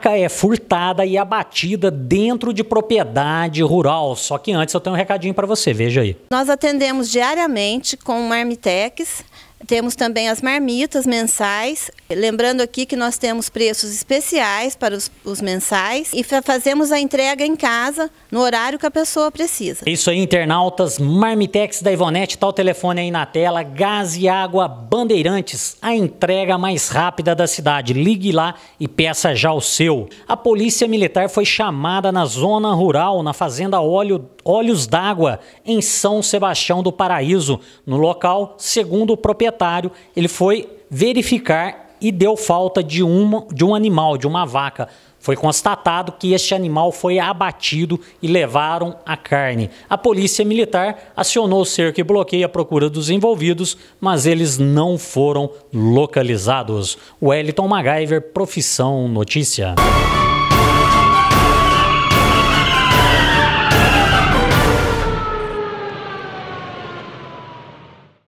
Vaca é furtada e abatida dentro de propriedade rural. Só que antes eu tenho um recadinho para você, veja aí. Nós atendemos diariamente com marmitex. Temos também as marmitas mensais, lembrando aqui que nós temos preços especiais para os mensais e fazemos a entrega em casa no horário que a pessoa precisa. Isso aí, internautas, Marmitex da Ivonete, tá o telefone aí na tela, Gás e Água Bandeirantes, a entrega mais rápida da cidade. Ligue lá e peça já o seu. A Polícia Militar foi chamada na zona rural, na fazenda Olhos d'Água, em São Sebastião do Paraíso. No local, segundo o proprietário, ele foi verificar e deu falta de um animal, de uma vaca. Foi constatado que este animal foi abatido e levaram a carne. A Polícia Militar acionou o cerco e bloqueio à procura dos envolvidos, mas eles não foram localizados. Wellington MacGyver, Profissão Notícia.